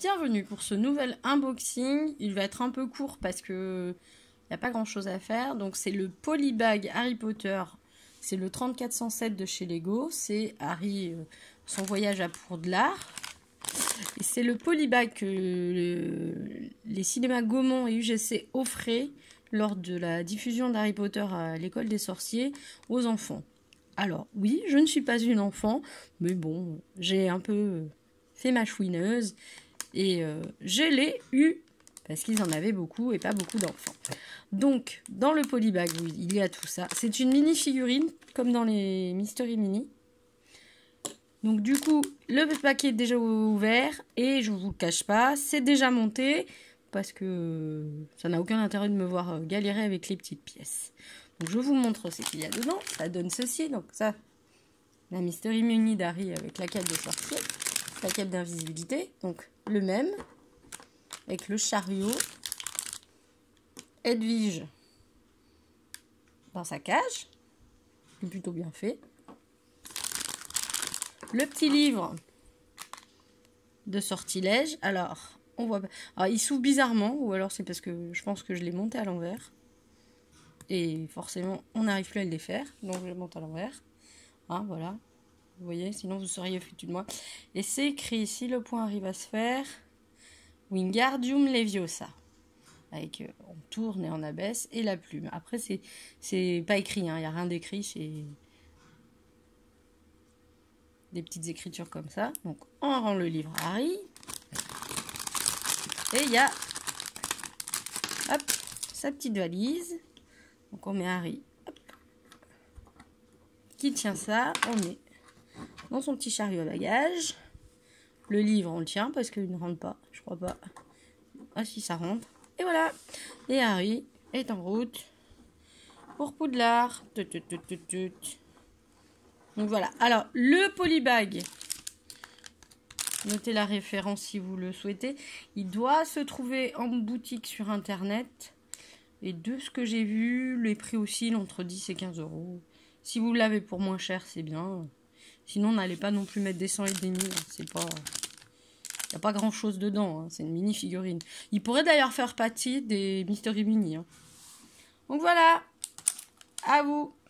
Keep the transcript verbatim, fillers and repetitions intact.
bienvenue pour ce nouvel unboxing. Il va être un peu court parce que il n'y a pas grand chose à faire. Donc c'est le Polybag Harry Potter. C'est le trente-quatre cent sept de chez Lego. C'est Harry, euh, son voyage à Poudlard. Et c'est le Polybag que le, les cinémas Gaumont et U G C offraient lors de la diffusion d'Harry Potter à l'école des sorciers aux enfants. Alors oui, je ne suis pas une enfant, mais bon, j'ai un peu fait ma chouineuse et euh, je l'ai eu parce qu'ils en avaient beaucoup et pas beaucoup d'enfants. Donc, dans le Polybag, oui, il y a tout ça. C'est une mini figurine, comme dans les Mystery Mini. Donc du coup, le paquet est déjà ouvert et je ne vous le cache pas, c'est déjà monté parce que ça n'a aucun intérêt de me voir galérer avec les petites pièces. Donc je vous montre ce qu'il y a dedans. Ça donne ceci, donc ça, la Mystery Mini d'Harry avec la cape de sorcier, la cape d'invisibilité, donc le même, avec le chariot, Edwige dans sa cage, plutôt bien fait. Le petit livre de sortilège. Alors, on voit. Alors, il s'ouvre bizarrement, ou alors c'est parce que je pense que je l'ai monté à l'envers. Et forcément, on n'arrive plus à le défaire. Donc, je le monte à l'envers. Hein, voilà. Vous voyez, sinon vous seriez foutu de moi. Et c'est écrit ici, le point arrive à se faire. Wingardium Leviosa. Avec, euh, on tourne et on abaisse. Et la plume. Après, c'est pas écrit, hein, il n'y a rien d'écrit. C'est des petites écritures comme ça. Donc, on rend le livre à Harry. Et il y a hop, sa petite valise. Donc, on met Harry hop, qui tient ça. On met dans son petit chariot à bagages. Le livre, on le tient parce qu'il ne rentre pas. Je crois pas. Ah, si, ça rentre. Et voilà. Et Harry est en route pour Poudlard. Tut, tut, tut, tut, tut. Donc voilà, alors le Polybag, notez la référence si vous le souhaitez, il doit se trouver en boutique sur internet, et de ce que j'ai vu, les prix oscillent entre dix et quinze euros. Si vous l'avez pour moins cher, c'est bien, sinon n'allez pas non plus mettre des cent et des mille, c'est pas... il n'y a pas grand chose dedans, hein. C'est une mini figurine. Il pourrait d'ailleurs faire partie des Mystery Mini. Hein. Donc voilà, à vous.